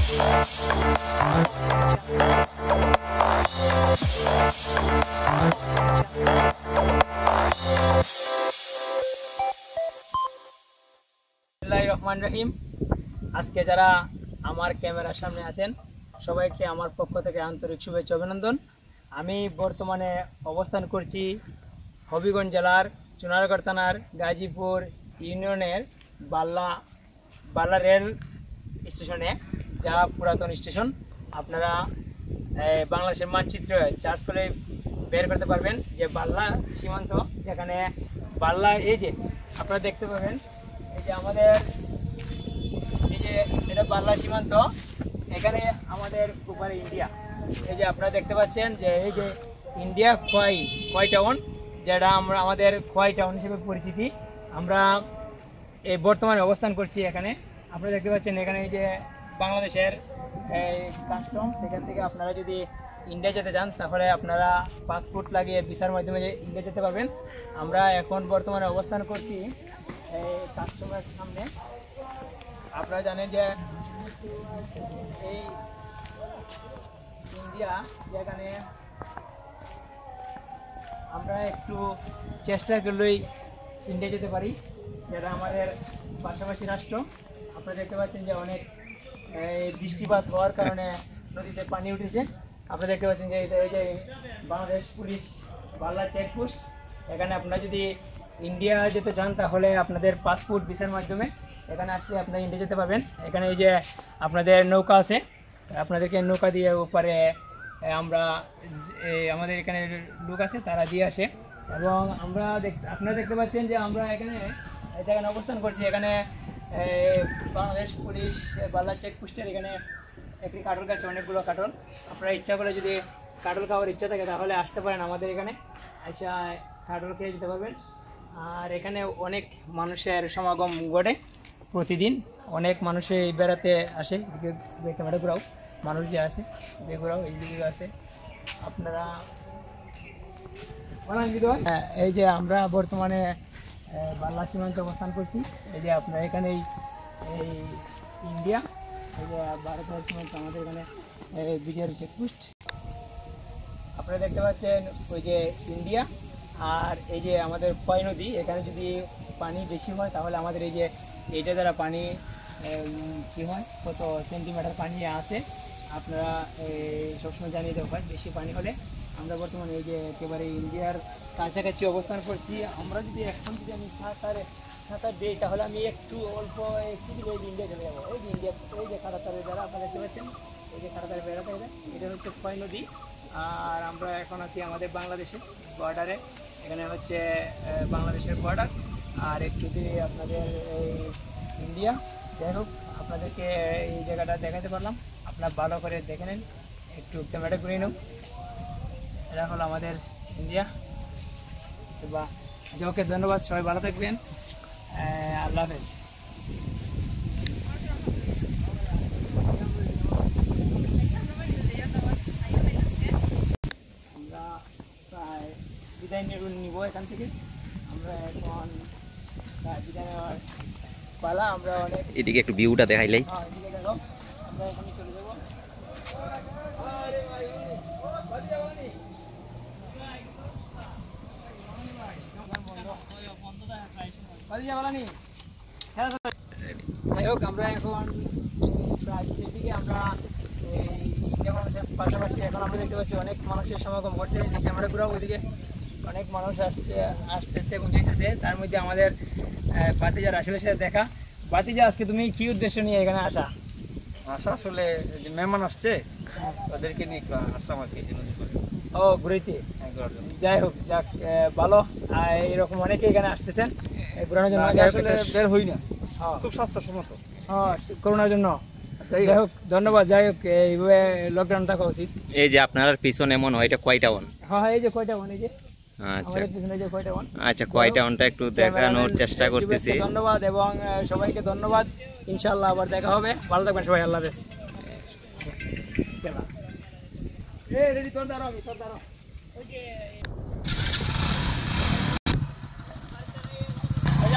রহমান রহিম। আজকে যারা আমার ক্যামেরার সামনে আছেন সবাইকে আমার পক্ষ থেকে আন্তরিক শুভেচ্ছা অভিনন্দন। আমি বর্তমানে অবস্থান করছি হবিগঞ্জ জেলার চুনারগড় থানার গাজীপুর ইউনিয়নের বাল্লা রেল স্টেশনে, যা পুরাতন স্টেশন। আপনারা বাংলাদেশের মানচিত্র চার্জ করে বের করতে পারবেন যে বাল্লা সীমান্ত, যেখানে বাল্লা এই যে আপনারা দেখতে পাবেন, এই যে আমাদের এই যে এটা বাল্লা সীমান্ত, এখানে আমাদের উপরে ইন্ডিয়া। এই যে আপনারা দেখতে পাচ্ছেন যে এই যে ইন্ডিয়া খোয়াই টাউন, যেটা আমরা আমাদের খোয়াই টাউন হিসেবে পরিচিতি। আমরা এই বর্তমানে অবস্থান করছি এখানে। আপনারা দেখতে পাচ্ছেন এখানে এই যে বাংলাদেশের কাস্টম, সেখান থেকে আপনারা যদি ইন্ডিয়া যেতে চান তাহলে আপনারা পাসপোর্ট লাগিয়ে ভিসার মাধ্যমে ইন্ডিয়া যেতে পারবেন। আমরা এখন বর্তমানে অবস্থান করছি এই কাস্টমের সামনে। আপনারা জানেন যে এই ইন্ডিয়া, যেখানে আমরা একটু চেষ্টা করলেই ইন্ডিয়া যেতে পারি, যেটা আমাদের পাশাপাশি রাষ্ট্র। আপনারা দেখতে পাচ্ছেন যে অনেক বৃষ্টিপাত হওয়ার কারণে নদীতে পানি উঠেছে। আপনারা দেখতে পাচ্ছেন যে এই যে বাংলাদেশ পুলিশ বাল্লা চেকপোস্ট। এখানে আপনারা যদি ইন্ডিয়া যেতে চান তাহলে আপনাদের পাসপোর্ট ভিসার মাধ্যমে এখানে আসলে আপনারা ইন্ডিয়া যেতে পারবেন। এখানে এই যে আপনাদের নৌকা আছে, আপনাদেরকে নৌকা দিয়ে উপরে আমরা আমাদের এখানে লোক আছে, তারা দিয়ে আসে। এবং আপনারা দেখতে পাচ্ছেন যে আমরা এখানে যেখানে অবস্থান করছি, এখানে বাংলাদেশ পুলিশ বাল্লা চেকপোস্টের এখানে একটি কাটল গাছ, অনেকগুলো কাটল। আপনারা ইচ্ছা করে যদি কাটল খাওয়ার ইচ্ছা থাকে তাহলে আসতে পারেন আমাদের এখানে, আইসা কাটল খেয়ে যেতে পারবেন। আর এখানে অনেক মানুষের সমাগম ঘটে প্রতিদিন, অনেক মানুষই বেড়াতে আসে। ক্যামেরা ঘোরাও, মানুষ যে আছে ঘোরাও, এই দিকে আছে আপনারা। এই যে আমরা বর্তমানে বাল্লা সীমান্তে অবস্থান করছি। এই যে আপনার এখানে এই ইন্ডিয়া, এই যে ভারতের সীমান্ত, আমাদের এখানে বিজয়ের চেকপোস্ট আপনারা দেখতে পাচ্ছেন, ওই যে ইন্ডিয়া। আর এই যে আমাদের খোয়াই নদী, এখানে যদি পানি বেশি হয় তাহলে আমাদের এই যে এইটা দ্বারা পানি কী হয়, কত সেন্টিমিটার পানি আসে আপনারা সবসময় জানিয়ে দেওয়া হয় বেশি পানি হলে। আমরা বর্তমানে এই যে একেবারে ইন্ডিয়ার কাছাকাছি অবস্থান করছি। আমরা যদি এখন যদি আমি সাঁতার দিই তাহলে আমি একটু দিলে ইন্ডিয়া চলে যাবো। এই যে ইন্ডিয়া, এই যে খাড়াতারের দ্বারা আপনারা দেখতে পাচ্ছেন, এই যে খাড়াতারের বেড়াতে এটা হচ্ছে খোয়াই নদী। আর আমরা এখন আছি আমাদের বাংলাদেশের বর্ডারে, এখানে হচ্ছে বাংলাদেশের বর্ডার। আর একটু দিয়ে আপনাদের এই ইন্ডিয়া। যাই হোক, আপনাদেরকে এই জায়গাটা দেখাতে পারলাম, আপনারা ভালো করে দেখে নেন, একটু ক্যামেরাটা ঘুরে নেন। এটা হলো আমাদের ইন্ডিয়া। বা ওকে, ধন্যবাদ, সবাই ভালো থাকবেন, আল্লাহ হাফেজ। আমরা প্রায় বিদায় নিব এখান থেকে। আমরা এখন বিদায় নেওয়ার পালা। আমরা অনেক এদিকে একটু ভিউটা দেখাইলেই। এদিকে দেখো, আমরা এখানে চলে যাবো। যাই হোক, আমরা এখন সেদিকে আমরা পাশাপাশি এখন আমরা দেখতে পাচ্ছি অনেক মানুষের সমাগম ঘটছে। ক্যামেরা ঘুরাও, ওইদিকে অনেক মানুষ আসতেছে এবং যাইতেছে। তার মধ্যে আমাদের ভাতিজার আশেপাশে দেখা। ভাতিজা, আজকে তুমি কি উদ্দেশ্য নিয়ে এখানে আসা? আসলে যে মেহমান আসছে ওদেরকে নিয়ে আসলাম আর কি। ও, ঘুরাইতে। যাই হোক, যাক, ভালো। এইরকম অনেকে এখানে আসতেছেন ঘুরানোর জন্য। আসলে বের হই না, খুব স্বাস্থ্যসম্মত। হ্যাঁ, করোনার জন্য। যাই হোক, ধন্যবাদ। যাই হোক, এইভাবে লকডাউন থাকা উচিত। এই যে আপনার পিছনে মনে হয় এটা খোয়াই টাউন। হ্যাঁ, এই যে খোয়াই টাউন, এই যে আচ্ছা, খোয়াই টাউনটা একটু দেখানোর চেষ্টা করতেছি। ধন্যবাদ এবং সবাইকে ধন্যবাদ। ইনশাআল্লাহ আবার দেখা হবে। ভালো থাকবেন সবাই, আল্লাহ হাফেজ।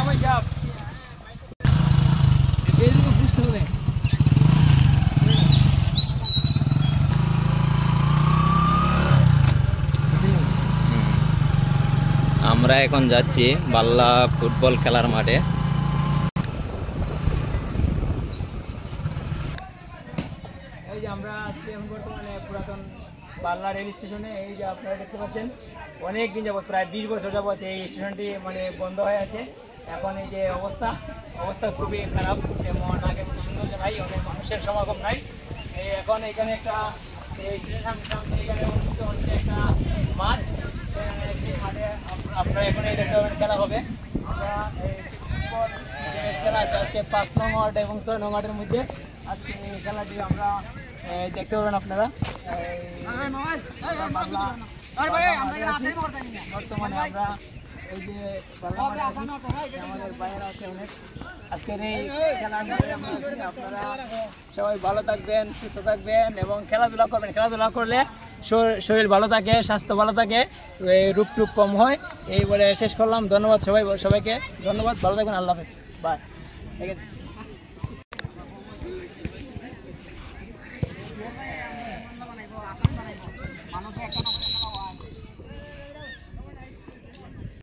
বুঝতে হবে। আমরা এখন যাচ্ছি বাল্লা ফুটবল খেলার মাঠে। এই যে আমরা আছি এখন বর্তমানে পুরাতন বাল্লা রেল স্টেশনে। এই যে আপনারা দেখতে পাচ্ছেন অনেক দিন যাবত, প্রায় 20 বছর যাবত এই স্টেশনটি মানে বন্ধ হয়ে আছে। এখন এই যে অবস্থা খুবই খারাপ, যেমন আগের মতো সৌন্দর্য নাই, অনেক মানুষের সমাগম নাই। এই এখন এখানে একটা এই স্টেশনের সামনে এখানে অনুষ্ঠিত হচ্ছে একটা মাঠ। সেই মাঠে আপনারা এখন এই দেখতে পাবেন খেলা হবে। আমরা এই ফুটবল খেলা আছে আজকে 5 নং ওয়ার্ড এবং 6 নং ওয়ার্ডের মধ্যে। আজকে এই খেলাটি আমরা দেখতে পাবেন আপনারা। বর্তমানে আমরা এই যে আমাদের বাইরে আছে অনেক। আজকের এই খেলা আপনারা সবাই ভালো থাকবেন, সুস্থ থাকবেন এবং খেলাধুলা করবেন। খেলাধুলা করলে শরীর ভালো থাকে, স্বাস্থ্য ভালো থাকে, রোগ টুক কম হয়। এই বলে শেষ করলাম। ধন্যবাদ সবাইকে, ধন্যবাদ, ভালো থাকবেন, আল্লাহ হাফেজ, বাই।